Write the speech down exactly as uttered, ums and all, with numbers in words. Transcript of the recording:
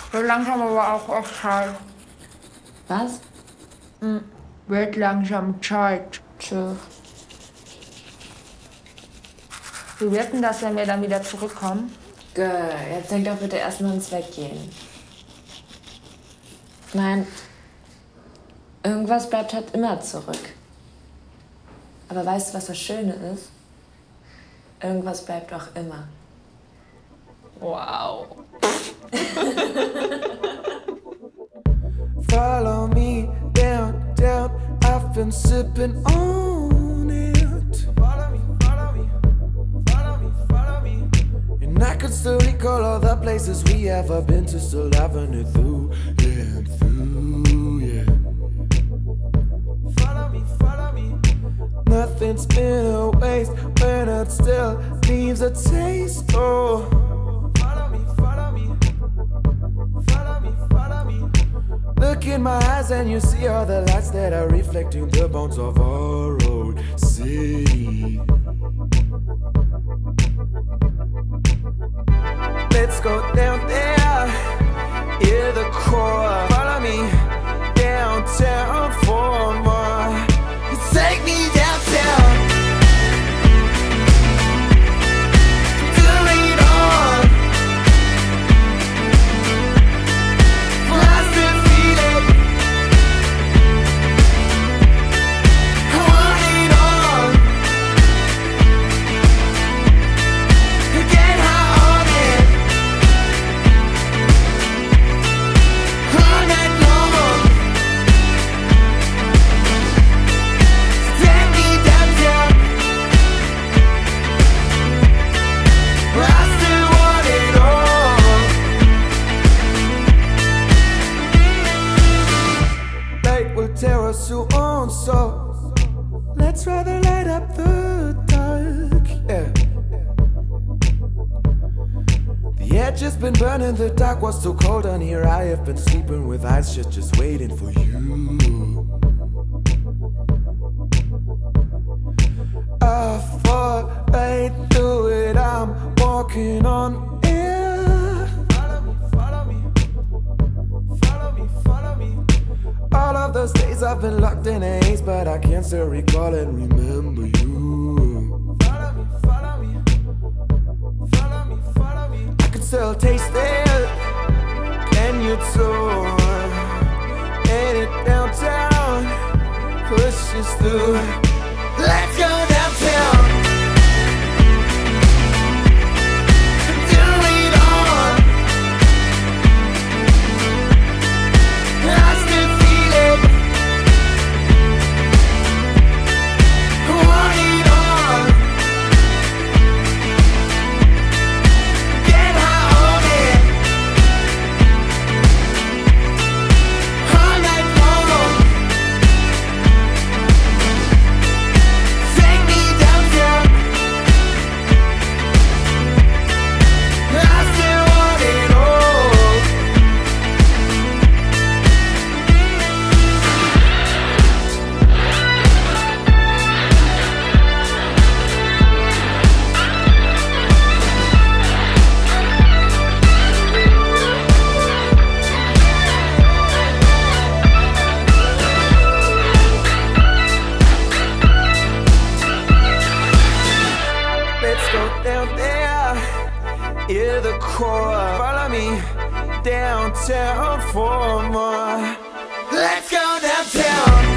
So langsam aber auch echt Zeit. Was? Hm. Wird langsam Zeit. Tschö. Wie wird denn das, wenn wir dann wieder zurückkommen? Gö, jetzt denk doch bitte erstmal ans Weggehen. Ich mein, irgendwas bleibt halt immer zurück. Aber weißt du, was das Schöne ist? Irgendwas bleibt auch immer. Wow. Follow me down, down. I've been sipping on it. Follow me, follow me, follow me, follow me. And I could still recall all the places we ever been to, still having it through, yeah, through, yeah. Follow me, follow me. Nothing's been a waste when it still leaves a taste. Oh, follow me, follow me, follow me, follow me. Look in my eyes and you see all the lights that are reflecting the bones of our old city. Let's go down there, hear the core. Follow me downtown for more. You take me downtown. Tear us to own, so let's rather light up the dark, yeah. The edge has been burning, the dark was too cold on here. I have been sleeping with eyes shut, just waiting for you. I fall right through it, I'm walking on air. Follow me, follow me, follow me, follow me. All of those days I've been locked in a haze, but I can still recall and remember you. Follow me, follow me, follow me, follow me. I can still taste it. Can you too? Headed downtown, push us through. Let's go downtown. Hear the core. Follow me downtown for more. Let's go downtown.